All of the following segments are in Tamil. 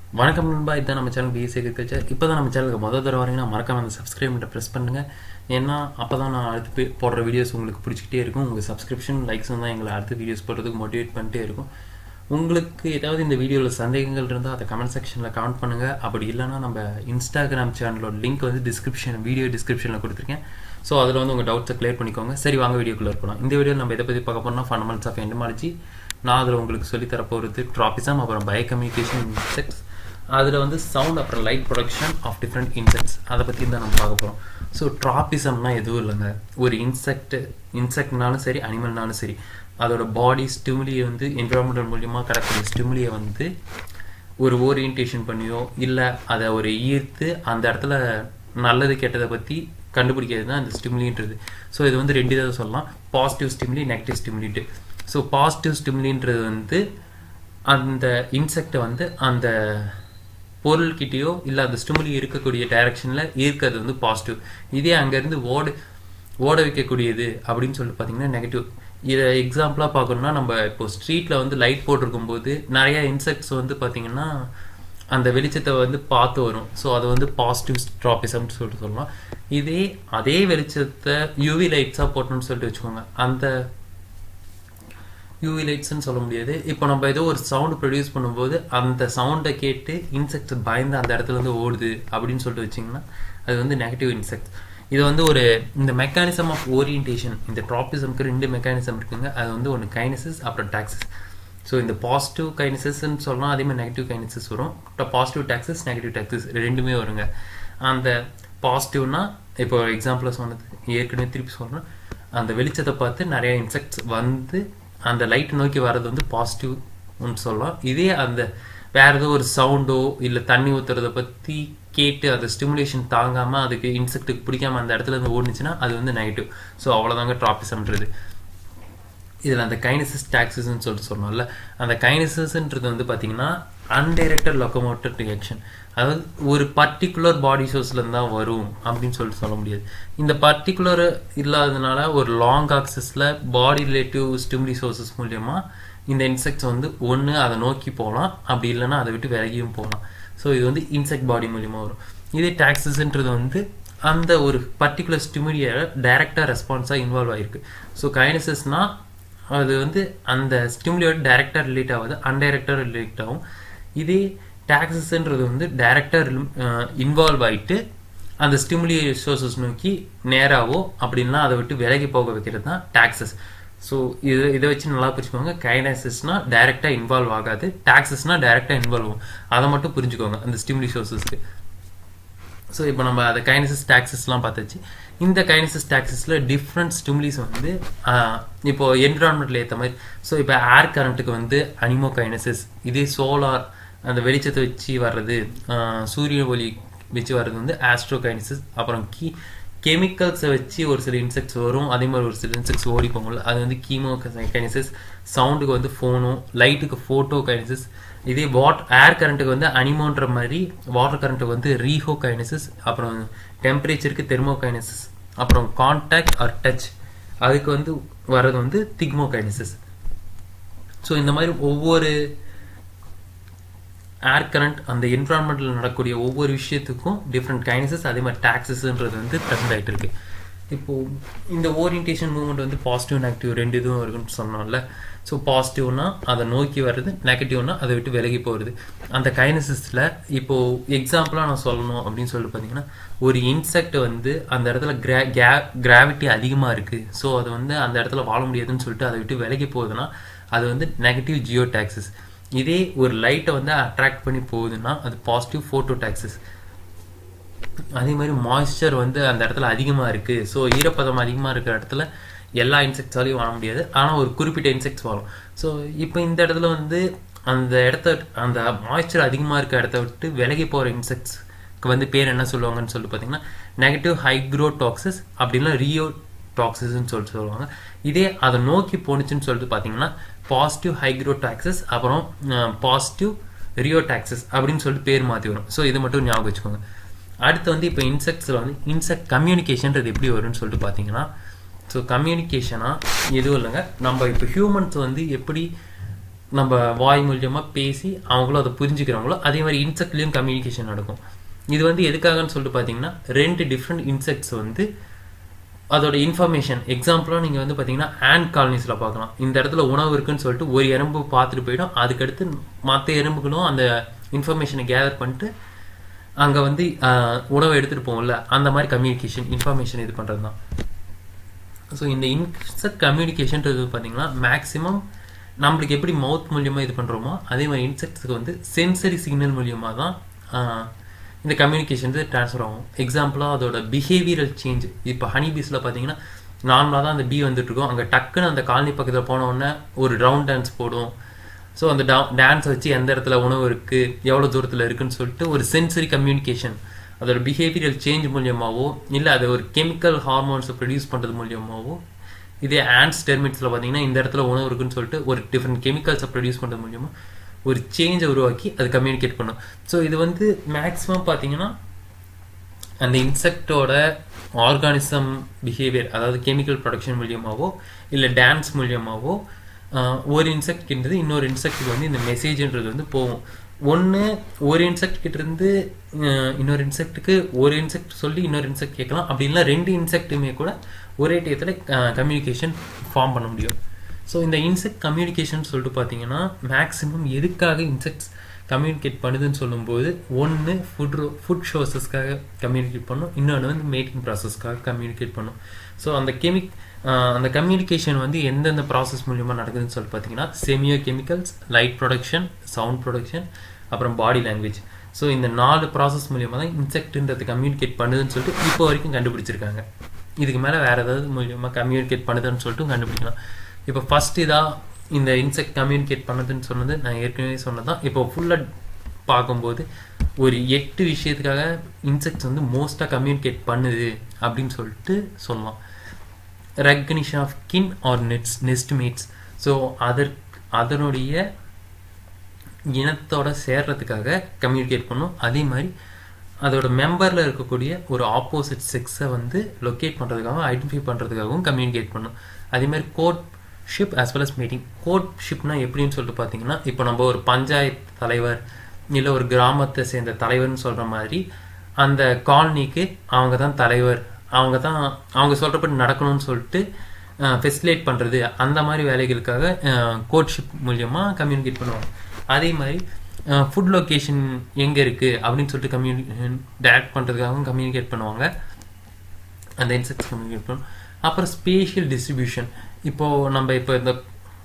வணக்கம் நண்பா, இதுதான் நம்ம சேனல் பிஎஸ்சி அக்ரிகல்ச்சர். இப்போ தான் நம்ம சேனலுக்கு முதல் தடவை வரீங்கன்னா மறக்காம அந்த சப்ஸ்கிரைப் பட்டனை ப்ரெஸ் பண்ணுங்கள். ஏன்னா அப்போ தான் நான் அடுத்து போடுற வீடியோஸ் உங்களுக்கு பிடிச்சிக்கிட்டே இருக்கும். உங்கள் சப்ஸ்கிரிப்ஷன் லைக்ஸும் தான் எங்களை அடுத்த வீடியோஸ் போடுறதுக்கு மோட்டிவேட் பண்ணிட்டே இருக்கும். உங்களுக்கு ஏதாவது இந்த வீடியோவில் சந்தேகங்கள் இருந்தால் அதை கமெண்ட் செக்ஷனில் கமெண்ட் பண்ணுங்கள். அப்படி இல்லைனா நம்ம இன்ஸ்டாகிராம் சேனலோட லிங்க் வந்து வீடியோ டிஸ்கிரிப்ஷனில் கொடுத்துருக்கேன். ஸோ அதில் வந்து உங்கள் டவுட்ஸை கிளியர் பண்ணிக்கோங்க. சரி, வாங்க வீடியோக்குள்ளே இருக்கலாம். இந்த வீடியோவில் நம்ம எதை பற்றி பார்க்க போகிறோம்னா ஃபண்டமெண்டல்ஸ் ஆஃப் எண்டமாலஜி. நான் அதில் உங்களுக்கு சொல்லித்தர போகிறது ட்ராபிசம், அப்புறம் பயோ-கம்யூனிகேஷன் இன்செக்ட்ஸ், அதில் வந்து சவுண்ட் அப்புறம் light production of different insects, அதை பற்றி தான் நம்ம பார்க்க போகிறோம். ஸோ ட்ராபிசம்னா எதுவும் இல்லைங்க, ஒரு இன்செக்ட்னாலும் சரி அனிமல்னாலும் சரி, அதோட பாடி ஸ்டிமுலியை வந்து என்விரான்மெண்டல் மூலியமாக கிடக்கூடிய ஸ்டிமுலியை வந்து ஒரு ஓரியன்டேஷன் பண்ணியோ இல்லை அதை ஒரு ஈர்த்து அந்த இடத்துல நல்லது கெட்டதை பற்றி கண்டுபிடிக்கிறது தான் இந்த ஸ்டிமுலின்றது. ஸோ இது வந்து ரெண்டு இதாக சொல்லலாம், பாசிட்டிவ் ஸ்டிமுலி, நெகட்டிவ் ஸ்டிமுலிட்டு. ஸோ பாசிட்டிவ் ஸ்டிமுலின்றது வந்து அந்த இன்செக்டை வந்து அந்த பொருள்கிட்டையோ இல்லை அந்த ஸ்டிமுலி இருக்கக்கூடிய டைரக்ஷனில் ஈர்க்கிறது வந்து பாசிட்டிவ். இதே அங்கேருந்து ஓட வைக்கக்கூடியது அப்படின்னு சொல்லிட்டு பார்த்தீங்கன்னா நெகட்டிவ். இதை எக்ஸாம்பிளாக பார்க்கணுன்னா, நம்ம இப்போ ஸ்ட்ரீட்டில் வந்து லைட் போட்டிருக்கும்போது நிறையா இன்செக்ட்ஸ் வந்து பார்த்திங்கன்னா அந்த வெளிச்சத்தை வந்து பார்த்து வரும். ஸோ அது வந்து பாசிட்டிவ் ட்ராபிசம்னு சொல்லிட்டு சொல்லலாம். அதே வெளிச்சத்தை யூவி லைட்ஸாக போட்டோம்னு சொல்லிட்டு வச்சுக்கோங்க, அந்த யூவி லைட்ஸ்ன்னு சொல்ல முடியாது. இப்போ நம்ம ஏதோ ஒரு சவுண்டு ப்ரொடியூஸ் பண்ணும்போது அந்த சவுண்டை கேட்டு இன்செக்ட்ஸ் பயந்து அந்த இடத்துலேருந்து ஓடுது அப்படின்னு சொல்லிட்டு வச்சிங்கன்னா அது வந்து நெகட்டிவ் இன்செக்ட்ஸ். இது வந்து இந்த மெக்கானிசம் ஆஃப் ஓரியன்டேஷன், இந்த ட்ராபிசம்க்கு ரெண்டு மெக்கானிசம் இருக்குங்க. அது வந்து ஒன்று கைனசிஸ், அப்புறம் டாக்சிஸ். ஸோ இந்த பாசிட்டிவ் கைனசிஸ்ன்னு சொல்லலாம், அதே மாதிரி நெகட்டிவ் கைனசிஸ் வரும். பாசிட்டிவ் டாக்சிஸ், நெகட்டிவ் டாக்சிஸ் ரெண்டுமே வருங்க. அந்த பாசிட்டிவ்னா இப்போ எக்ஸாம்பிளாக சொன்னது ஏற்கனவே திருப்பி சொல்கிறேன், அந்த வெளிச்சத்தை பார்த்து நிறையா இன்செக்ட்ஸ் வந்து அந்த லைட் நோக்கி வர்றது வந்து பாசிட்டிவ்னு சொல்லலாம். இதே அந்த வேறு ஏதோ ஒரு சவுண்டோ இல்லை தண்ணி ஊற்றுறதை பற்றி கேட்டு அந்த ஸ்டிமுலேஷன் தாங்காமல் அதுக்கு இன்செக்ட்டுக்கு பிடிக்காமல் அந்த இடத்துல இருந்து ஓடுச்சுன்னா அது வந்து நெகட்டிவ். ஸோ அவ்வளோதாங்க ட்ராபிசம்ன்றது. இதில் அந்த கைனசிஸ் டாக்சிஸ்ன்னு சொல்லிட்டு சொன்னோம்ல, அந்த கைனசிஸ்ன்றது வந்து பார்த்திங்கன்னா அன்டைரக்டட் லொக்கோமோட்டிவ் ரியாக்ஷன். அதாவது ஒரு பர்டிகுலர் பாடி சோர்ஸ்லேருந்து தான் வரும் அப்படின்னு சொல்லிட்டு சொல்ல முடியாது. இந்த பர்டிகுலர் இல்லாததுனால ஒரு லாங் ஆக்சஸில் பாடி ரிலேட்டிவ் ஸ்டிமுலி சோர்ஸஸ் மூலியமாக இந்த இன்செக்ட்ஸ் வந்து ஒன்று அதை நோக்கி போகலாம், அப்படி இல்லைன்னா அதை விட்டு விலகியும் போகலாம். ஸோ இது வந்து இன்செக்ட் பாடி மூலியமாக வரும். இதே டாக்சிஸ்ன்றது வந்து அந்த ஒரு பர்டிகுலர் ஸ்டிமுலியை டைரெக்டாக ரெஸ்பான்ஸாக இன்வால்வ் ஆகிருக்கு. ஸோ கைனசிஸ்னால் அது வந்து அந்த ஸ்டிமுலியோட டைரெக்டாக ரிலேட் ஆகுது, அன்டைரக்டாக ரிலேட் ஆகும். இதே டாக்சிஸ்ன்றது வந்து டைரெக்டாக இன்வால்வ் ஆகிட்டு அந்த ஸ்டிமுலி சோர்சஸ் நோக்கி நேராகவோ அப்படின்னா அதை விட்டு விலகி போக வைக்கிறது தான் டாக்சிஸ். ஸோ இதை வச்சு நல்லா புரிஞ்சுக்கோங்க. கைனசிஸ்னால் டைரெக்டாக இன்வால்வ் ஆகாது, டாக்சிஸ்னால் டைரெக்டாக இன்வால்வ் ஆகும். அதை மட்டும் புரிஞ்சுக்கோங்க அந்த ஸ்டிமுலி சோர்சஸ்க்கு. ஸோ இப்போ நம்ம அதை கைனசிஸ் டாக்சிஸ்லாம் பார்த்தாச்சு. இந்த கைனசிஸ் டாக்சிஸில் டிஃப்ரெண்ட் ஸ்டிமுலிஸ் வந்து இப்போது என்விரான்மெண்ட்டில் ஏற்ற மாதிரி. ஸோ இப்போ ஏர் கரண்ட்டுக்கு வந்து அனிமோ கைனசிஸ், இதே சோலார் அந்த வெளிச்சத்தை வச்சு வர்றது, சூரிய ஒளி வச்சு வர்றது வந்து ஆஸ்ட்ரோ கைனசிஸ். அப்புறம் கெமிக்கல்ஸை வச்சு ஒரு சில இன்செக்ட்ஸ் வரும், அதே மாதிரி ஒரு சில இன்செக்ட்ஸ் ஓடி போகல, அது வந்து கீமோ கைனசிஸ். சவுண்டுக்கு வந்து ஃபோனோ, லைட்டுக்கு ஃபோட்டோ கைனசிஸ். இதே ஏர் கரண்ட்டுக்கு வந்து அனிமோன்ற மாதிரி, வாட்டர் கரண்ட்டுக்கு வந்து ரீஹோ கைனசிஸ். அப்புறம் டெம்பரேச்சருக்கு தெர்மோ கைனசிஸ். அப்புறம் கான்டாக்ட் ஆர் டச் அதுக்கு வந்து வர்றது வந்து திக்மோ கைனசிஸ். ஸோ இந்த மாதிரி ஒவ்வொரு ஏர் கரண்ட் அந்த என்விரான்மெண்ட்டில் நடக்கக்கூடிய ஒவ்வொரு விஷயத்துக்கும் டிஃப்ரெண்ட் கைனசிஸ், அதே மாதிரி டாக்சிஸ்ன்றது வந்து ப்ரெசென்ட் ஆகிட்டு இருக்கு. இப்போது இந்த ஓரியன்டேஷன் மூவ்மெண்ட் வந்து பாசிட்டிவ் நெகட்டிவ் ரெண்டு இதுவும் இருக்குன்னு சொன்னோம்ல. ஸோ பாசிட்டிவ்னா அதை நோக்கி வர்றது, நெகட்டிவ்னா அதை விட்டு விலகி போகிறது. அந்த கைனசிஸில் இப்போது எக்ஸாம்பிளாக நான் சொல்லணும் அப்படின்னு சொல்லிட்டு பார்த்தீங்கன்னா, ஒரு இன்செக்ட் வந்து அந்த இடத்துல கிராவிட்டி அதிகமாக இருக்குது, ஸோ அது வந்து அந்த இடத்துல வாழ முடியாதுன்னு சொல்லிட்டு அதை விட்டு விலகி போகுதுன்னா அது வந்து நெகட்டிவ் ஜியோ டாக்சிஸ். இதே ஒரு லைட்டை வந்து அட்ராக்ட் பண்ணி போகுதுன்னா அது பாசிட்டிவ் ஃபோட்டோ டாக்சிஸ். அதே மாதிரி மாய்ஸ்சர் வந்து அந்த இடத்துல அதிகமாக இருக்குது, ஸோ ஈரப்பதம் அதிகமாக இருக்கிற இடத்துல எல்லா இன்செக்ட்ஸாலையும் வாழ முடியாது, ஆனால் ஒரு குறிப்பிட்ட இன்செக்ட்ஸ் வாழும். ஸோ இப்போ இந்த இடத்துல வந்து அந்த மாய்ஸ்சர் அதிகமாக இருக்கிற இடத்த விட்டு விலகி போகிற இன்செக்ட்ஸ்க்கு வந்து பேர் என்ன சொல்லுவாங்கன்னு சொல்லிட்டு பார்த்தீங்கன்னா நெகட்டிவ் ஹைக்ரோடாக்சிஸ் அப்படின்னா ரியோ டாக்சிஸ்ன்னு சொல்லிட்டு சொல்லுவாங்க. இதே அதை நோக்கி போணுச்சுன்னு சொல்லிட்டு பார்த்தீங்கன்னா பாசிட்டிவ் ஹைக்ரோடாக்சிஸ், அப்புறம் பாசிட்டிவ் ரியோடாக்சிஸ் அப்படின்னு சொல்லிட்டு பேர் மாற்றி வரும். ஸோ இது மட்டும் ஞாபகம் வச்சுக்கோங்க. அடுத்து வந்து இப்போ இன்செக்ட்ஸில் வந்து இன்செக்ட் கம்யூனிகேஷன்றது எப்படி வரும்னு சொல்லிட்டு பார்த்தீங்கன்னா, ஸோ கம்யூனிகேஷனாக எதுவும் இல்லைங்க, நம்ம இப்போ ஹியூமன்ஸ் வந்து எப்படி நம்ம வாய் மூலியமாக பேசி அவங்களும் அதை புரிஞ்சுக்கிறாங்களோ அதே மாதிரி இன்செக்ட்லேயும் கம்யூனிகேஷன் நடக்கும். இது வந்து எதுக்காகன்னு சொல்லிட்டு பார்த்தீங்கன்னா 2 டிஃப்ரெண்ட் இன்செக்ட்ஸ் வந்து அதோட இன்ஃபர்மேஷன் எக்ஸாம்பிளாக நீங்கள் வந்து பார்த்தீங்கன்னா ஆண்ட் காலனிஸில் பார்க்கலாம். இந்த இடத்துல உணவு இருக்குன்னு சொல்லிட்டு ஒரு எறும்பு பார்த்துட்டு போயிடும், அதுக்கடுத்து மற்ற எறும்புகளும் அந்த இன்ஃபர்மேஷனை கேதர் பண்ணிட்டு அங்கே வந்து உணவை எடுத்துகிட்டு போகும்ல, அந்த மாதிரி கம்யூனிகேஷன் இன்ஃபர்மேஷன் இது பண்ணுறது தான். ஸோ இந்த இன்செக்ட் கம்யூனிகேஷன்றது பார்த்தீங்கன்னா மேக்ஸிமம் நம்மளுக்கு எப்படி மவுத் மூலியமாக இது பண்ணுறோமோ அதே மாதிரி இன்செக்ட்ஸுக்கு வந்து சென்சரி சிக்னல் மூலியமாக தான் இந்த கம்யூனிகேஷன் ட்ரான்ஸ்ஃபர் ஆகும். எக்ஸாம்பிளாக அதோட பிஹேவியரல் சேஞ்ச். இப்போ ஹனி பீஸில் பார்த்தீங்கன்னா நார்மலாக தான் அந்த பீ வந்துட்டுருக்கோம், அங்கே டக்குன்னு அந்த காலனி பக்கத்தில் போனோடனே ஒரு ரவுண்ட் டான்ஸ் போடும். ஸோ அந்த டான்ஸை வச்சு எந்த இடத்துல உணவு இருக்குது, எவ்வளோ தூரத்தில் இருக்குதுன்னு சொல்லிட்டு ஒரு சென்சரி கம்யூனிகேஷன் அதோட பிஹேவியரல் சேஞ்ச் மூலியமாகவோ இல்லை அதை ஒரு கெமிக்கல் ஹார்மோன்ஸை ப்ரொடியூஸ் பண்ணுறது மூலியமாகவோ, இதே ஆண்ட்ஸ் டெர்மிட்ஸில் பார்த்தீங்கன்னா இந்த இடத்துல உணவு இருக்குன்னு சொல்லிட்டு ஒரு டிஃப்ரெண்ட் கெமிக்கல்ஸை ப்ரொடியூஸ் பண்ணுறது மூலியமாக ஒரு சேஞ்சை உருவாக்கி அது கம்யூனிகேட் பண்ணும். ஸோ இது வந்து மேக்ஸிமம் பார்த்தீங்கன்னா அந்த இன்செக்டோட ஆர்கானிசம் பிஹேவியர், அதாவது கெமிக்கல் ப்ரொடக்ஷன் மூலியமாகவோ இல்லை டான்ஸ் மூலியமாகவோ ஒரு இன்செக்ட் கிட்டது இன்னொரு இன்செக்ட்டுக்கு வந்து இந்த மெசேஜ்ன்றது வந்து போகும். ஒன்று ஒரு இன்செக்ட் கிட்டேருந்து இன்னொரு இன்செக்ட்டுக்கு ஒரு இன்செக்ட் சொல்லி இன்னொரு இன்செக்ட் கேட்கலாம், அப்படி இல்லை 2 இன்செக்ட்டுமே கூட ஒரே டயத்தில் கம்யூனிகேஷன் ஃபார்ம் பண்ண முடியும். ஸோ இந்த இன்செக்ட் கம்யூனிகேஷன் சொல்லிட்டு பார்த்தீங்கன்னா மேக்ஸிமம் எதுக்காக இன்செக்ட்ஸ் கம்யூனிகேட் பண்ணுதுன்னு சொல்லும்போது ஒன்று ஃபுட் சோர்ஸஸ்க்காக கம்யூனிகேட் பண்ணும், இன்னொன்று வந்து மேக்கிங் ப்ராசஸ்க்காக கம்யூனிகேட் பண்ணும். ஸோ அந்த கம்யூனிகேஷன் வந்து எந்தெந்த ப்ராசஸ் மூலியமாக நடக்குதுன்னு சொல்லிட்டு பார்த்தீங்கன்னா semiochemicals, light production, sound production, அப்புறம் பாடி லாங்குவேஜ். ஸோ இந்த 4 ப்ராசஸ் மூலியமாக தான் இன்செக்ட்ன்றது கம்யூனிகேட் பண்ணுதுன்னு சொல்லிட்டு இப்போ வரைக்கும் கண்டுபிடிச்சிருக்காங்க. இதுக்கு மேலே வேறு ஏதாவது மூலியமாக கம்யூனிகேட் பண்ணுதுன்னு சொல்லிட்டு கண்டுபிடிக்கலாம். இப்போ ஃபஸ்ட் இதாக இந்த இன்செக்ட் கம்யூனிகேட் பண்ணதுன்னு சொன்னது நான் ஏற்கனவே சொன்னது தான். இப்போ ஃபுல்லாக பார்க்கும்போது ஒரு 8 விஷயத்துக்காக இன்செக்ட்ஸ் வந்து மோஸ்ட்டாக கம்யூனிகேட் பண்ணுது அப்படின்னு சொல்லிட்டு சொல்லலாம். Recognition of kin or nest mates. So அதனுடைய இனத்தோட சேர்றதுக்காக கம்யூனிகேட் பண்ணும். அதே மாதிரி அதோட மெம்பரில் இருக்கக்கூடிய ஒரு ஆப்போசிட் செக்ஸை வந்து லொக்கேட் பண்ணுறதுக்காகவும் ஐடென்டிஃபை பண்ணுறதுக்காகவும் கம்யூனிகேட் பண்ணும். அதே மாதிரி courtship as well as mating. கோர்ட்ஷிப்னா எப்படின்னு சொல்லிட்டு பார்த்தீங்கன்னா இப்போ நம்ம ஒரு பஞ்சாயத்து தலைவர் இல்லை ஒரு கிராமத்தை சேர்ந்த தலைவர்னு சொல்கிற மாதிரி அந்த காலனிக்கு அவங்க தான் தலைவர், அவங்க சொல்கிறபடி நடக்கணும்னு சொல்லிட்டு ஃபெசிலேட் பண்ணுறது, அந்த மாதிரி வேலைகளுக்காக கோர்ட்ஷிப் மூலியமாக கம்யூனிகேட் பண்ணுவாங்க. அதே மாதிரி ஃபுட் லொக்கேஷன் எங்கே இருக்குது அப்படின்னு சொல்லிட்டு டைரக்ட் பண்ணுறதுக்காகவும் கம்யூனிகேட் பண்ணுவாங்க, அந்த இன்செக்ட்ஸ் கம்யூனிகேட் பண்ணுவோம். அப்புறம் ஸ்பேஷியல் டிஸ்ட்ரிபியூஷன். இப்போது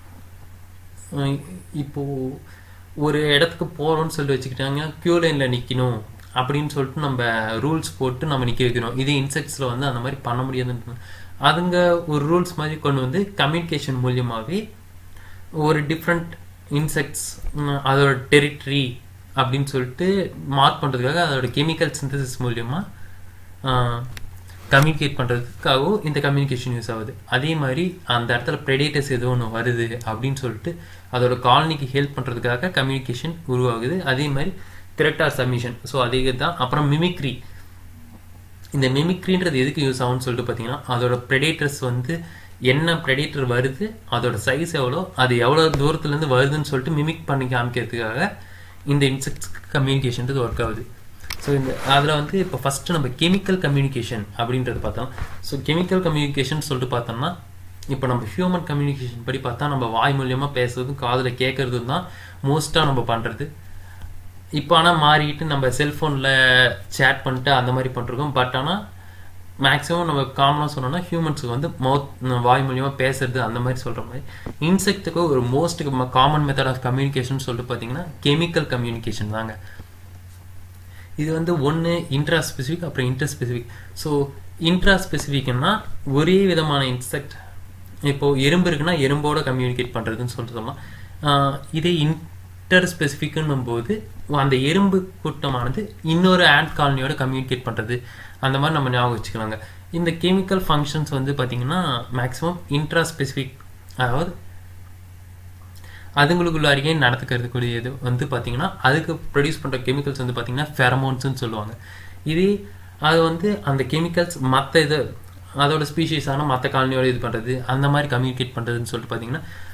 ஒரு இடத்துக்கு போகிறோன்னு சொல்லிட்டு வச்சுக்கிட்டாங்க, க்யூ லைனில் நிற்கணும் அப்படின்னு சொல்லிட்டு நம்ம ரூல்ஸ் போட்டு நம்ம நிற்க வைக்கணும். இதே இன்செக்ட்ஸில் வந்து அந்த மாதிரி பண்ண முடியாதுன்னு அதுங்க ஒரு ரூல்ஸ் மாதிரி கொண்டு வந்து கம்யூனிகேஷன் மூலியமாகவே ஒரு டிஃப்ரெண்ட் இன்செக்ட்ஸ் அதோட டெரிட்டரி அப்படின்னு சொல்லிட்டு மார்க் பண்ணுறதுக்காக அதோட கெமிக்கல் சிந்தசிஸ் மூலியமாக கம்யூனிகேட் பண்ணுறதுக்காகவும் இந்த கம்யூனிகேஷன் யூஸ் ஆகுது. அதே மாதிரி அந்த இடத்துல ப்ரெடேட்டர்ஸ் ஏதோ ஒன்று வருது அப்படின்னு சொல்லிட்டு அதோட காலனிக்கு ஹெல்ப் பண்ணுறதுக்காக கம்யூனிகேஷன் உருவாகுது. அதே மாதிரி த்ரெட் ஆர் சப்மிஷன். ஸோ அதே தான். அப்புறம் மிமிக்ரி. இந்த மிமிக்ரின்றது எதுக்கு யூஸ் ஆகும்னு சொல்லிட்டு பார்த்தீங்கன்னா அதோட ப்ரெடேட்டர்ஸ் வந்து என்ன ப்ரெடேட்டர் வருது, அதோட சைஸ் எவ்வளோ, அது எவ்வளோ தூரத்துலேருந்து வருதுன்னு சொல்லிட்டு மிமிக் பண்ணி காமிக்கிறதுக்காக இந்த இன்செக்ட்ஸ் கம்யூனிகேஷன்றது ஒர்க் ஆகுது. ஸோ அதில் வந்து இப்போ ஃபஸ்ட்டு நம்ம கெமிக்கல் கம்யூனிகேஷன் அப்படின்றது பார்த்தோம். ஸோ கெமிக்கல் கம்யூனிகேஷன் சொல்லிட்டு பார்த்தோம்னா இப்போ நம்ம ஹியூமன் கம்யூனிகேஷன் படி பார்த்தா நம்ம வாய் மூலியமாக பேசுறதும் காதில் கேட்குறதும் தான் மோஸ்ட்டாக நம்ம பண்ணுறது. இப்போ ஆனால் மாறிட்டு நம்ம செல்ஃபோனில் சேட் பண்ணிட்டு அந்த மாதிரி பண்ணிருக்கோம். பட் ஆனால் மேக்ஸிமம் நம்ம காமனாக சொன்னோம்னா ஹியூமன்ஸுக்கு வந்து வாய் மூலியமாக பேசுறது அந்த மாதிரி சொல்கிற மாதிரி. இன்செக்ட்டுக்கு ஒரு most common method of communication சொல்லிட்டு பார்த்தீங்கன்னா கெமிக்கல் கம்யூனிகேஷன் தாங்க. இது வந்து ஒன்று இன்ட்ரா ஸ்பெசிஃபிக், அப்புறம் இன்டர் ஸ்பெசிஃபிக். ஸோ இன்ட்ரா ஸ்பெசிஃபிக்னா ஒரே விதமான இன்செக்ட், இப்போது எறும்பு இருக்குன்னா எறும்போட கம்யூனிகேட் பண்ணுறதுன்னு சொல்லிட்டு சொல்லலாம். இதே இன்டர் ஸ்பெசிஃபிக்குன்னும் போது அந்த எறும்பு கூட்டமானது இன்னொரு ஆண்ட் காலனியோட கம்யூனிகேட் பண்ணுறது, அந்த மாதிரி நம்ம ஞாபகம் வச்சுக்கலாங்க. இந்த கெமிக்கல் ஃபங்க்ஷன்ஸ் வந்து பார்த்திங்கன்னா மேக்ஸிமம் இன்ட்ரா ஸ்பெசிஃபிக், அதாவது அதுங்களுக்குள்ளாரியே நடத்துக்கிறதுக்குரியது வந்து பார்த்திங்கன்னா அதுக்கு ப்ரொடியூஸ் பண்ணுற கெமிக்கல்ஸ் வந்து பார்த்திங்கன்னா ஃபெரமோன்ஸ்னு சொல்லுவாங்க. இதே அது வந்து அந்த கெமிக்கல்ஸ் மற்ற இது அதோட ஸ்பீஷீஸான மற்ற காலனியோட இது பண்ணுறது, அந்த மாதிரி கம்யூனிகேட் பண்ணுறதுன்னு சொல்லிட்டு பார்த்திங்கன்னா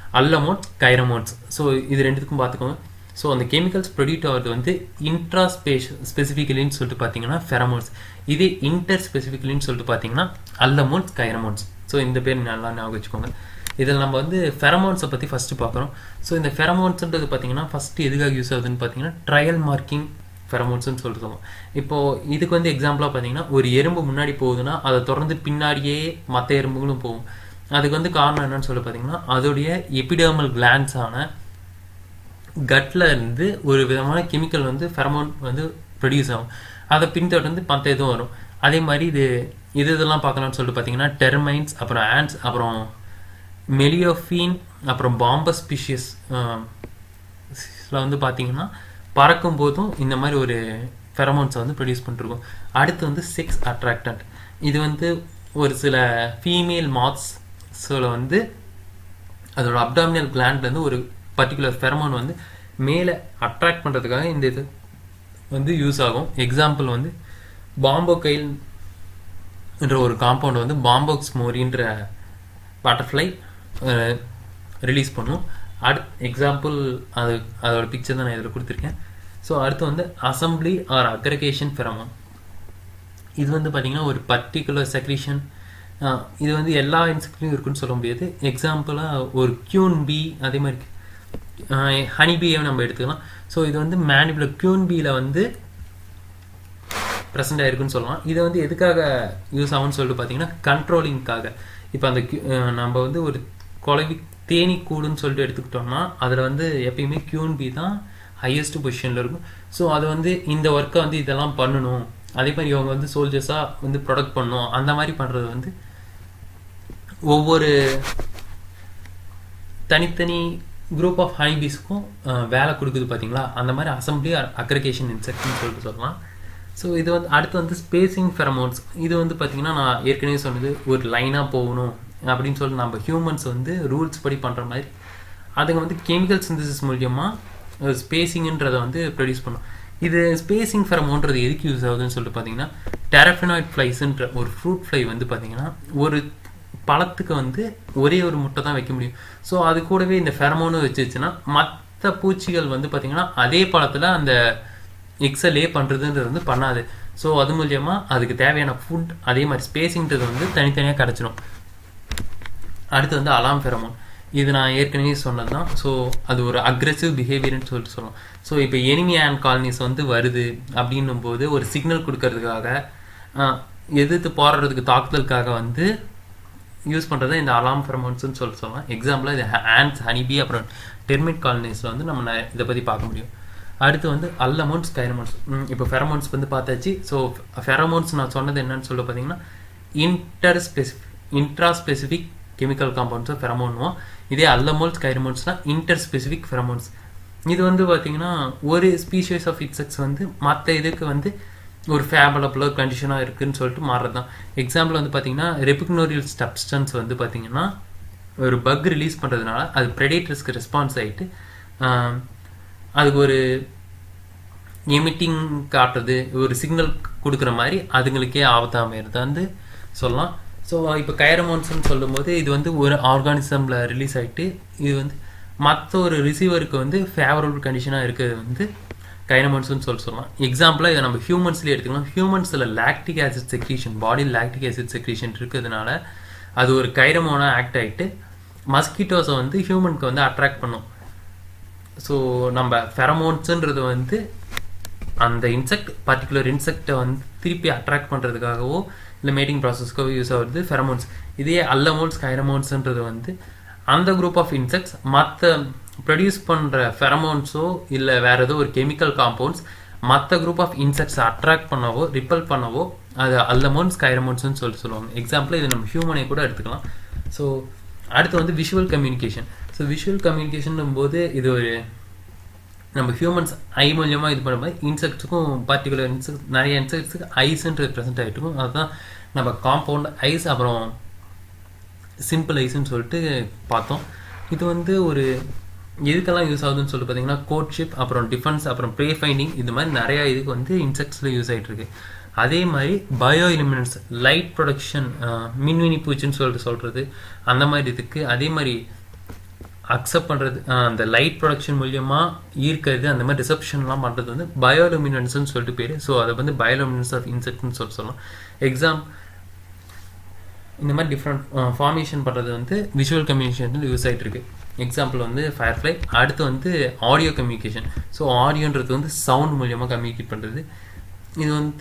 அல்லமோன்ஸ் கைரமோன்ஸ். ஸோ இது ரெண்டுத்துக்கும் பார்த்துக்கோங்க. ஸோ அந்த கெமிக்கல்ஸ் ப்ரொடியூட் ஆகிறது வந்து இன்ட்ரா ஸ்பெசிஃபிக்கலின்னு சொல்லிட்டு பார்த்தீங்கன்னா ஃபெரமோன்ஸ், இதே இன்டர் ஸ்பெசிஃபிக்கலின்னு சொல்லிட்டு பார்த்தீங்கன்னா அல்லமோன்ஸ் கைரமோன்ஸ். ஸோ இந்த பேர் நல்லா ஞாபகம் வச்சுக்கோங்க. இதில் நம்ம வந்து ஃபெரமோன்ஸை பற்றி ஃபஸ்ட்டு பார்க்குறோம். ஸோ இந்த ஃபெரமோன்ஸ்ன்றது பார்த்தீங்கன்னா ஃபஸ்ட்டு எதுக்காக யூஸ் ஆகுதுன்னு பார்த்தீங்கன்னா ட்ரையல் மார்க்கிங் ஃபெரமோன்ஸ்னு சொல்லிட்டு சொல்லுவோம். இப்போது இதுக்கு வந்து எக்ஸாம்பிளாக பார்த்தீங்கன்னா ஒரு எறும்பு முன்னாடி போகுதுன்னா அதை தொடர்ந்து பின்னாடியே மற்ற எறும்புகளும் போகும். அதுக்கு வந்து காரணம் என்னன்னு சொல்லி பார்த்தீங்கன்னா அதோடைய எபிடர்மல் கிளான்ஸான கட்டில் இருந்து ஒரு விதமான கெமிக்கல் வந்து ஃபெரமோன் வந்து ப்ரொடியூஸ் ஆகும். அதை பின்தொடர்ந்து மற்ற இதுவும் வரும். அதே மாதிரி இதெல்லாம் பார்க்கலாம்னு சொல்லிட்டு பார்த்தீங்கன்னா டெர்மைன்ஸ், அப்புறம் ஆண்ட்ஸ், அப்புறம் மெலியோஃபீன், அப்புறம் பாம்பஸ் ஸ்பீஷியஸ் வந்து பார்த்தீங்கன்னா பறக்கும் போதும் இந்த மாதிரி ஒரு ஃபெரமோன்ஸை வந்து ப்ரொடியூஸ் பண்ணிருக்கோம். அடுத்து வந்து செக்ஸ் அட்ராக்டன்ட். இது வந்து ஒரு சில ஃபீமேல் மாத்ஸில் வந்து அதோட அப்டாமினல் கிளாண்ட்லேருந்து ஒரு பர்டிகுலர் ஃபெரமோன் வந்து மேலே அட்ராக்ட் பண்ணுறதுக்காக இந்த இது வந்து யூஸ் ஆகும். எக்ஸாம்பிள் வந்து பாம்போகைல் என்ற ஒரு காம்பவுண்ட் வந்து பாம்போக்ஸ் மோரின்ற பட்டர்ஃப்ளை ரிலீஸ் பண்ணும். எக்ஸாம்பிள் அதோட பிக்சர் தான் நான் இதில் கொடுத்துருக்கேன். ஸோ அடுத்து வந்து அசம்பிளி ஆர் அக்ரிகேஷன் ஃபெரமோன். இது வந்து பார்த்திங்கன்னா ஒரு பர்டிகுலர் செக்ரீஷன். இது வந்து எல்லா இன்செக்ட்லையும் இருக்குன்னு சொல்ல முடியாது. எக்ஸாம்பிளாக ஒரு கியூன் பீ, அதே மாதிரி ஹனி பீயை நம்ம எடுத்துக்கலாம். ஸோ இது வந்து மேனிபுலர் கியூன் பீயில் வந்து ப்ரெசென்ட் ஆகிருக்குன்னு சொல்லலாம். இதை வந்து எதுக்காக யூஸ் ஆகும்னு சொல்லிட்டு பார்த்தீங்கன்னா கண்ட்ரோலிங்காக. இப்போ அந்த நம்ம வந்து ஒரு குழவி தேனி கூடுன்னு சொல்லிட்டு எடுத்துக்கிட்டோம்னா அதில் வந்து எப்பயுமே கியூன் பி தான் ஹையஸ்ட் பொசிஷனில் இருக்கும். ஸோ அது வந்து இந்த ஒர்க்கை வந்து இதெல்லாம் பண்ணணும், அதே மாதிரி இவங்க வந்து சோல்ஜர்ஸாக வந்து ப்ரொடக்ட் பண்ணணும், அந்த மாதிரி பண்ணுறது வந்து ஒவ்வொரு தனித்தனி குரூப் ஆஃப் ஹனிபீஸ்க்கும் வேலை கொடுக்குது பார்த்தீங்களா. அந்த மாதிரி அசம்பிளி அக்ரிகேஷன் இன்செக்ட்னு சொல்லிட்டு சொல்லலாம். ஸோ இது வந்து அடுத்து வந்து ஸ்பேசிங் ஃபெரமோன்ஸ். இது வந்து பார்த்திங்கன்னா நான் ஏற்கனவே சொன்னது ஒரு லைனாக போகணும் அப்படின்னு சொல்லிட்டு நம்ம ஹியூமன்ஸ் வந்து ரூல்ஸ் படி பண்ணுற மாதிரி அதுங்க வந்து கெமிக்கல் சிந்தசிஸ் மூலியமாக ஸ்பேசிங்ன்றதை வந்து ப்ரொடியூஸ் பண்ணும். இது ஸ்பேசிங் ஃபெரமோன்றது எதுக்கு யூஸ் ஆகுதுன்னு சொல்லிட்டு பார்த்தீங்கன்னா டெரஃபினாய்ட் ஃப்ளைஸ்ன்ற ஒரு ஃப்ரூட் ஃப்ளை வந்து பார்த்திங்கன்னா ஒரு பழத்துக்கு வந்து ஒரே ஒரு முட்டை தான் வைக்க முடியும். ஸோ அது கூடவே இந்த ஃபெரமோனும் வச்சுச்சுன்னா மற்ற பூச்சிகள் வந்து பார்த்திங்கன்னா அதே பழத்தில் அந்த எக்ஸை லே பண்ணுறதுன்றது வந்து பண்ணாது. ஸோ அது மூலியமாக அதுக்கு தேவையான ஃபுட் அதே மாதிரி ஸ்பேசிங்கிறது வந்து தனித்தனியாக கிடச்சிடும். அடுத்து வந்து அலாம் ஃபெரமோன். இது நான் ஏற்கனவே சொன்னது தான். ஸோ அது ஒரு அக்ரெசிவ் பிஹேவியர்னு சொல்லிட்டு சொல்லலாம். ஸோ இப்போ எனிமி ஆண்ட் காலனிஸ் வந்து வருது அப்படின்னும் போது ஒரு சிக்னல் கொடுக்கறதுக்காக எதிர்த்து போராடுறதுக்கு தாக்குதலுக்காக வந்து யூஸ் பண்ணுறது இந்த அலாம் ஃபெரமோன்ஸ்னு சொல்லிட்டு சொல்லலாம். எக்ஸாம்பிளாக இது ஆண்ட்ஸ், ஹனிபி, அப்புறம் டெர்மிட் காலனிஸில் வந்து நம்ம இதை பற்றி பார்க்க முடியும். அடுத்து வந்து அல்லமோன்ஸ் கைரமோன்ஸ். இப்போ ஃபெரமோன்ஸ் வந்து பார்த்தாச்சு. ஸோ ஃபெரமோன்ஸ் நான் சொன்னது என்னன்னு சொல்ல பார்த்தீங்கன்னா இன்ட்ரா ஸ்பெசிஃபிக் கெமிக்கல் காம்பவுண்ட்ஸை ஃபெரமோன்னுவோம். இதே அல்லமோன்ஸ் கைரமோன்ஸ்னால் இன்டர் ஸ்பெசிஃபிக் ஃபெரமோன்ஸ். இது வந்து பார்த்திங்கன்னா ஒரு ஸ்பீஷிஸ் ஆஃப் இன்செக்ட்ஸ் வந்து மற்ற இதுக்கு வந்து ஒரு ஃபேவலபிளாக கண்டிஷனாக இருக்குதுன்னு சொல்லிட்டு மாறுறது தான். எக்ஸாம்பிள் வந்து பார்த்திங்கன்னா ரெபிக்னோரியல் சப்ஸ்டன்ஸ் வந்து பார்த்திங்கன்னா ஒரு பக் ரிலீஸ் பண்ணுறதுனால அது ப்ரெடேட்டர்ஸ்க்கு ரெஸ்பான்ஸ் ஆகிட்டு அதுக்கு ஒரு எமிட்டிங் காட்டுறது, ஒரு சிக்னல் கொடுக்குற மாதிரி அதுங்களுக்கே ஆபத்தாக அமைகிறது வந்து சொல்லலாம். ஸோ இப்போ கைரமோன்ஸ்னு சொல்லும்போது இது வந்து ஒரு ஆர்கானிசமில் ரிலீஸ் ஆகிட்டு இது வந்து மற்ற ஒரு ரிசீவருக்கு வந்து ஃபேவரபிள் கண்டிஷனாக இருக்கிறது வந்து கைரமோன்ஸ்னு சொல்லலாம். எக்ஸாம்பிளாக இதை நம்ம ஹியூமன்ஸ்லேயே எடுத்துக்கலாம். ஹியூமன்ஸில் லாக்டிக் ஆசிட் செக்ரீஷன், பாடியில் லாக்டிக் ஆசிட் செக்ரீஷன் இருக்கிறதுனால அது ஒரு கைரமோனாக ஆக்ட் ஆகிட்டு மஸ்கிட்டோஸை வந்து ஹியூமனுக்கு வந்து அட்ராக்ட் பண்ணும். ஸோ நம்ம ஃபெரமோன்ஸுன்றது வந்து அந்த பர்டிகுலர் இன்செக்டை வந்து திருப்பி அட்ராக்ட் பண்ணுறதுக்காகவோ இல்லை மேட்டிங் ப்ராசஸ்க்காகவோ யூஸ் ஆகுது ஃபெரமோன்ஸ். இதே அல்லமோன்ஸ் கைரமோன்ஸுன்றது வந்து அந்த குரூப் ஆஃப் இன்செக்ட்ஸ் மற்ற ப்ரொடியூஸ் பண்ணுற ஃபெரமோன்ஸோ இல்லை வேறு ஏதோ ஒரு கெமிக்கல் காம்பவுண்ட்ஸ் மற்ற குரூப் ஆஃப் இன்செக்ட்ஸை அட்ராக்ட் பண்ணவோ ரிப்பல் பண்ணவோ அது அல்லமோன்ஸ் கைரமோன்ஸ்னு சொல்லுவாங்க. எக்ஸாம்பிள் இது நம்ம ஹியூமனை கூட எடுத்துக்கலாம். ஸோ அடுத்து வந்து visual communication. So visual communication போது இது ஒரு நம்ம ஹியூமன்ஸ் ஐ மூலியமாக இது பண்ணும்போது இன்செக்ட்ஸுக்கும் பர்டிகுலர் நிறைய இன்செக்ட்ஸுக்கு ஐஸ்ன்றது ப்ரெசென்ட் ஆகிட்டு இருக்கும். அதுதான் நம்ம காம்பவுண்ட் ஐஸ் அப்புறம் சிம்பிள் ஐஸ்ன்னு சொல்லிட்டு பார்த்தோம். இது வந்து ஒரு எதுக்கெல்லாம் யூஸ் ஆகுதுன்னு சொல்லிட்டு பார்த்தீங்கன்னா கோட்ஷிப், அப்புறம் டிஃபென்ஸ், அப்புறம் ப்ரே ஃபைண்டிங், இது மாதிரி நிறையா இதுக்கு வந்து இன்செக்ட்ஸில் யூஸ் ஆகிட்டு இருக்கு. அதே மாதிரி பயோ எலிமெண்ட்ஸ், லைட் ப்ரொடக்ஷன், மின்வினி பூச்சின்னு சொல்லிட்டு சொல்கிறது அந்த மாதிரி இதுக்கு. அதே மாதிரி அக்செப்ட் பண்ணுறது, அந்த லைட் ப்ரொடக்ஷன் மூலியமாக ஈர்க்கிறது, அந்த மாதிரி ரிசப்ஷன்லாம் பண்ணுறது வந்து பயோலுமினன்ஸ்னு சொல்லிட்டு பேர். ஸோ அதை வந்து பயோலுமினன்ஸ் ஆஃப் இன்செக்ட்னு சொல்லலாம். இந்த மாதிரி டிஃப்ரெண்ட் ஃபார்மேஷன் பண்ணுறது வந்து விஷுவல் கம்யூனிகேஷன் யூஸ் ஆகிட்டு இருக்கு. எக்ஸாம்பிள் வந்து ஃபயர்ஃப்ளை. அடுத்து வந்து ஆடியோ கம்யூனிகேஷன். ஸோ ஆடியோன்றது வந்து சவுண்ட் மூலியமாக கம்யூனிகேட் பண்ணுறது. இது வந்து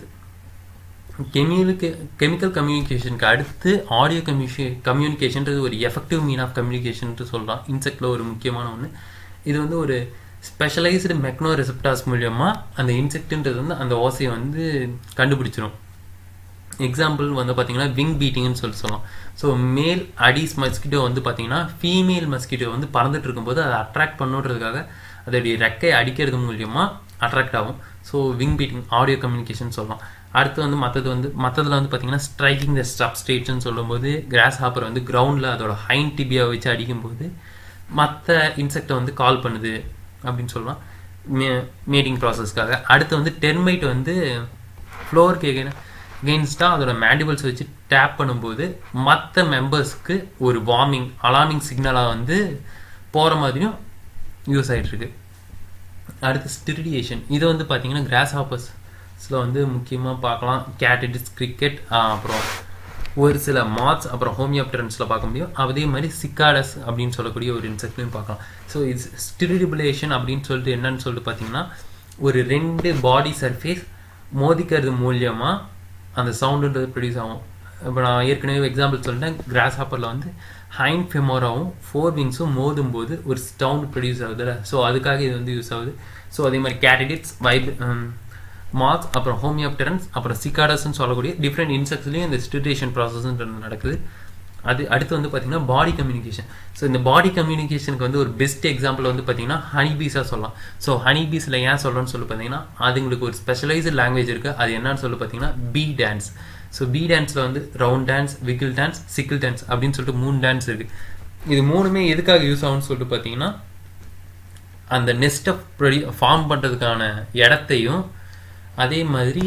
கெமிக்கல் கம்யூனிகேஷனுக்கு அடுத்து ஆடியோ கம்யூனிகேஷன்றது ஒரு எஃபெக்டிவ் மீன் ஆஃப் கம்யூனிகேஷன்ட்டு சொல்லலாம். இன்செக்டில் ஒரு முக்கியமான ஒன்று. இது வந்து ஒரு ஸ்பெஷலைஸ்டு மெக்னோ ரெசெப்டார்ஸ் மூலியமாக அந்த இன்செக்ட்ன்றது வந்து அந்த ஓசையை வந்து கண்டுபிடிச்சிடும். எக்ஸாம்பிள் வந்து பார்த்தீங்கன்னா விங் பீட்டிங்னு சொல்லலாம். ஸோ மேல் அடிஸ் மஸ்கிட்டோ வந்து பார்த்தீங்கன்னா ஃபீமேல் மஸ்கிட்டோ வந்து பறந்துட்டு இருக்கும்போது அதை அட்ராக்ட் பண்ணுறதுக்காக அதோடைய ரெக்கை அடிக்கிறது மூலியமாக அட்ராக்ட் ஆகும். So wing beating audio communication சொல்லலாம். அடுத்து வந்து மற்றதில் வந்து பார்த்தீங்கன்னா ஸ்ட்ரைக்கிங் த சப்ஸ்ட்ரேட்ஸ்னு சொல்லும்போது கிராஸ் ஹாப்பர் வந்து கிரவுண்டில் அதோட ஹைண்ட் டிபியா வச்சு அடிக்கும்போது மற்ற இன்செக்டை வந்து கால் பண்ணுது அப்படின்னு சொல்லலாம் மேட்டிங் ப்ராசஸ்க்காக. அடுத்து வந்து டெர்மைட் வந்து ஃப்ளோருக்கு எகெயின்ஸ்டாக அதோட மேண்டிபிள்ஸ் வச்சு டேப் பண்ணும்போது மற்ற மெம்பர்ஸ்க்கு ஒரு அலார்மிங் சிக்னலாக வந்து போகிற மாதிரியும் யூஸ் ஆகிட்டுருக்கு. அடுத்து ஸ்டிரிடியேஷன். இது வந்து பார்த்தீங்கன்னா கிராஸ் ஹாப்பர்ஸில் வந்து முக்கியமாக பார்க்கலாம். கேட்டிடிஸ், கிரிக்கெட், அப்புறம் ஒரு சில மாத்ஸ், அப்புறம் ஹோமியோப்டரன்ஸில் பார்க்க முடியும். அதே மாதிரி சிக்காடஸ் அப்படின்னு சொல்லக்கூடிய ஒரு இன்செக்ட்லையும் பார்க்கலாம். ஸோ இது ஸ்டிரிடிபுலேஷன் அப்படின்னு சொல்லிட்டு என்னன்னு சொல்லிட்டு பார்த்தீங்கன்னா ஒரு 2 பாடி சர்ஃபேஸ் மோதிக்கிறது மூலியமாக அந்த சவுண்டுன்றது ப்ரொடியூஸ் ஆகும். இப்போ நான் ஏற்கனவே எக்ஸாம்பிள் சொல்லிட்டேன். கிராஸ் ஹாப்பரில் வந்து ஹைண்ட் ஃபெமோராவும் 4 விங்ஸும் மோதும் போது ஒரு சவுண்ட் ப்ரொடியூஸ் ஆகுதுல்ல. ஸோ அதுக்காக இது வந்து யூஸ் ஆகுது. ஸோ அதே மாதிரி கேட்டிடிட்ஸ், மாத்ஸ், அப்புறம் ஹோமியோப்டரன்ஸ், அப்புறம் சிக்காடஸ்ன்னு சொல்லக்கூடிய டிஃப்ரெண்ட் இன்செக்ட்ஸ்லையும் இந்த ஸ்டிரிடேஷன் ப்ராசஸ்ன்றது நடக்குது. அடுத்து வந்து பார்த்தீங்கன்னா பாடி கம்யூனிகேஷன். ஸோ இந்த பாடி கம்யூனிகேஷனுக்கு வந்து ஒரு பெஸ்ட் எக்ஸாம்பிள் வந்து பார்த்தீங்கன்னா ஹனிபீஸாக சொல்லலாம். ஸோ ஹனிபீஸில் ஏன் சொல்கிறேன்னு சொல்லி பார்த்தீங்கன்னா அதுங்களுக்கு ஒரு ஸ்பெஷலைஸ்டு லாங்குவேஜ் இருக்குது. அது என்னன்னு சொல்லி பார்த்தீங்கன்னா பீ டான்ஸ். ஸோ பீ டான்ஸில் வந்து round dance, waggle dance, sickle dance அப்படின்னு சொல்லிட்டு 3 டான்ஸ் இருக்குது. இது 3மே எதுக்காக யூஸ் ஆகும்னு சொல்லிட்டு பார்த்தீங்கன்னா அந்த நெஸ்ட்டை ஃபார்ம் பண்ணுறதுக்கான இடத்தையும் அதே மாதிரி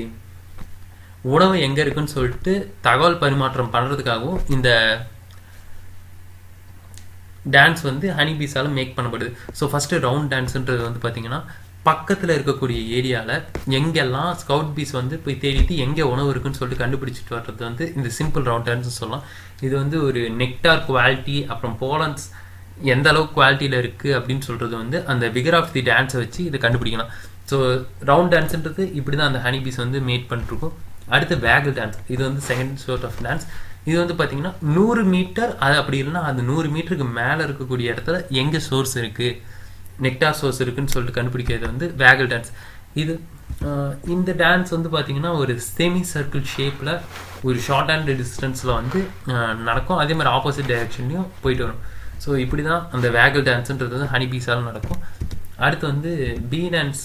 உணவு எங்கே இருக்குன்னு சொல்லிட்டு தகவல் பரிமாற்றம் பண்ணுறதுக்காகவும் இந்த டான்ஸ் வந்து ஹனிபீஸால் மேக் பண்ணப்படுது. ஸோ ஃபஸ்ட்டு ரவுண்ட் டான்ஸுன்றது வந்து பார்த்திங்கன்னா பக்கத்தில் இருக்கக்கூடிய ஏரியாவில் எங்கெல்லாம் ஸ்கவுட் பீஸ் வந்து போய் தேடிட்டு எங்கே உணவு இருக்குன்னு சொல்லிட்டு கண்டுபிடிச்சிட்டு வர்றது வந்து இந்த சிம்பிள் ரவுண்ட் டான்ஸ்னு சொல்லலாம். இது வந்து ஒரு நெக்டார் குவாலிட்டி, அப்புறம் போலன்ஸ் எந்த அளவுக்கு குவாலிட்டியில் இருக்குது அப்படின்னு சொல்கிறது வந்து அந்த விகர் ஆஃப் தி டான்ஸை வச்சு இதை கண்டுபிடிக்கலாம். ஸோ ரவுண்ட் டான்ஸுன்றது இப்படி தான் அந்த ஹனிபீஸ் வந்து மேட் பண்ணிருக்கும். அடுத்து வேகிள் டான்ஸ். இது வந்து செகண்ட் சோர்ட் ஆஃப் டான்ஸ். இது வந்து பார்த்தீங்கன்னா 100 மீட்டர், அது அப்படி இல்லைன்னா அது 100 மீட்டருக்கு மேலே இருக்கக்கூடிய இடத்துல எங்கே சோர்ஸ் இருக்குது, நெக்டார் சோர்ஸ் இருக்குன்னு சொல்லிட்டு கண்டுபிடிக்கிறது வந்து வேகிள் டான்ஸ். இந்த டான்ஸ் வந்து பார்த்தீங்கன்னா ஒரு செமி சர்க்கிள் ஷேப்பில் ஒரு ஷார்ட் ஹேண்ட் டிஸ்டன்ஸில் வந்து நடக்கும். அதே மாதிரி ஆப்போசிட் டைரக்ஷன்லையும் போயிட்டு வரும். ஸோ இப்படி தான் அந்த வேகிள் டான்ஸுன்றது வந்து ஹனிபீஸால் நடக்கும். அடுத்து வந்து பீ டான்ஸ்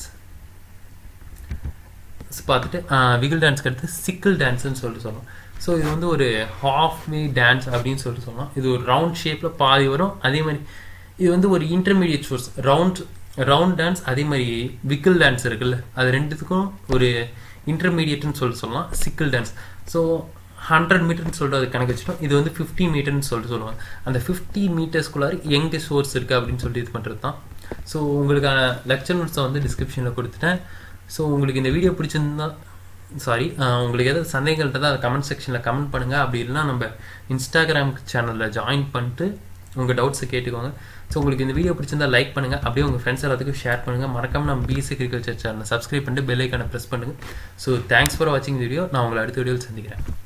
பார்த்துட்டு விகிள் டான்ஸ்க்கு அடுத்து சிக்கிள் டான்ஸ்ன்னு சொல்லிட்டு சொல்லலாம். ஸோ இது வந்து ஒரு ஹாஃப் வே டான்ஸ் அப்படின்னு சொல்லிட்டு சொல்லலாம். இது ஒரு ரவுண்ட் ஷேப்பில் பாதி வரும். அதே மாதிரி இது வந்து ஒரு இன்டர்மீடியட் சோர்ஸ் ரவுண்ட் டான்ஸ். அதே மாதிரி விக்கிள் டான்ஸ் இருக்குல்ல, அது ரெண்டுத்துக்கும் ஒரு இன்டர்மீடியட்னு சொல்லிட்டு சொல்லலாம் சிக்கிள் டான்ஸ். ஸோ 100 மீட்டர்னு சொல்லிட்டு அது கணக்கு வச்சுட்டோம். இது வந்து 50 மீட்டர்னு சொல்லிட்டு சொல்லுவாங்க. அந்த 50 மீட்டர்ஸ்குள்ளார எங்கே சோர்ஸ் இருக்குது அப்படின்னு சொல்லிட்டு இது பண்ணுறது தான். ஸோ உங்களுக்கான லெக்சர் நோட்ஸை வந்து டிஸ்கிரிப்ஷனில் கொடுத்துட்டேன். ஸோ உங்களுக்கு இந்த வீடியோ பிடிச்சிருந்தா உங்களுக்கு எதாவது சந்தேகங்கள் தான் அதை கமெண்ட் செக்ஷனில் கமெண்ட் பண்ணுங்கள். அப்படி இல்லைனா நம்ம இன்ஸ்டாகிராம் சேனலில் ஜாயின் பண்ணிட்டு உங்கள் டவுட்ஸை கேட்டுக்கோங்க. ஸோ உங்களுக்கு இந்த வீடியோ பிடிச்சிருந்தா லைக் பண்ணுங்கள். அப்படியே உங்கள் ஃப்ரெண்ட்ஸ் எல்லாத்துக்கும் ஷேர் பண்ணுங்கள். மறக்காமல் நம்ம பிஎஸ்சி அக்ரிகல்ச்சர் சேனலை சப்ஸ்கிரைப் பண்ணிட்டு பெல் ஐக்கானை ப்ரெஸ் பண்ணுங்கள். ஸோ தேங்க்ஸ் ஃபார் வாட்சிங் வீடியோ. நான் உங்களை அடுத்த வீடியோவில் சந்திக்கிறேன்.